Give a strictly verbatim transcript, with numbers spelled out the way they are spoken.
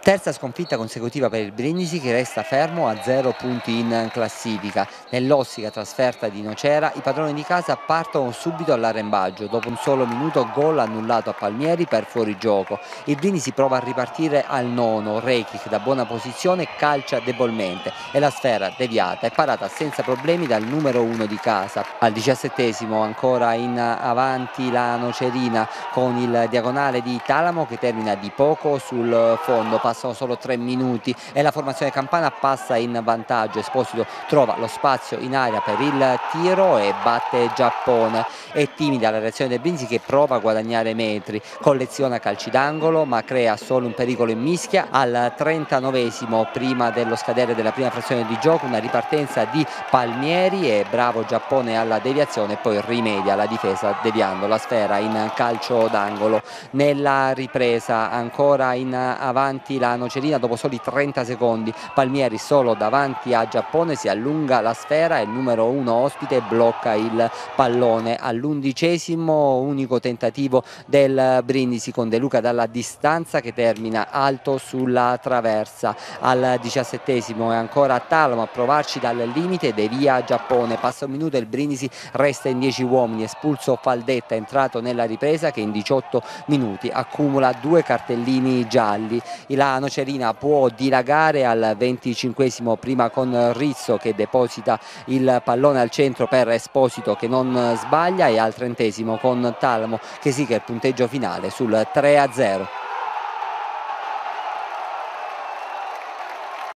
Terza sconfitta consecutiva per il Brindisi, che resta fermo a zero punti in classifica. Nell'ossica trasferta di Nocera i padroni di casa partono subito all'arrembaggio. Dopo un solo minuto gol annullato a Palmieri per fuorigioco. Il Brindisi prova a ripartire al nono, Rekic da buona posizione calcia debolmente e la sfera deviata è parata senza problemi dal numero uno di casa. Al diciassettesimo ancora in avanti la Nocerina con il diagonale di Talamo che termina di poco sul fondo. Passano solo tre minuti e la formazione campana passa in vantaggio. Esposito trova lo spazio in aria per il tiro e batte Giappone. È timida la reazione del Brindisi, che prova a guadagnare metri, colleziona calci d'angolo ma crea solo un pericolo in mischia. Al trentanovesimo, prima dello scadere della prima frazione di gioco, una ripartenza di Palmieri e bravo Giappone alla deviazione, poi rimedia la difesa deviando la sfera in calcio d'angolo. Nella ripresa ancora in avanti la Nocerina, dopo soli trenta secondi Palmieri solo davanti a Giappone si allunga la sfera e il numero uno ospite blocca il pallone. All'undicesimo unico tentativo del Brindisi con De Luca dalla distanza che termina alto sulla traversa. Al diciassettesimo è ancora Talamo a provarci dal limite, devia Giappone, passa un minuto e il Brindisi resta in dieci uomini. Espulso Faldetta, entrato nella ripresa, che in diciotto minuti accumula due cartellini gialli. La Nocerina può dilagare al venticinquesimo, prima con Rizzo che deposita il pallone al centro per Esposito che non sbaglia, e al trentesimo con Talamo che sì che il punteggio finale sul tre a zero.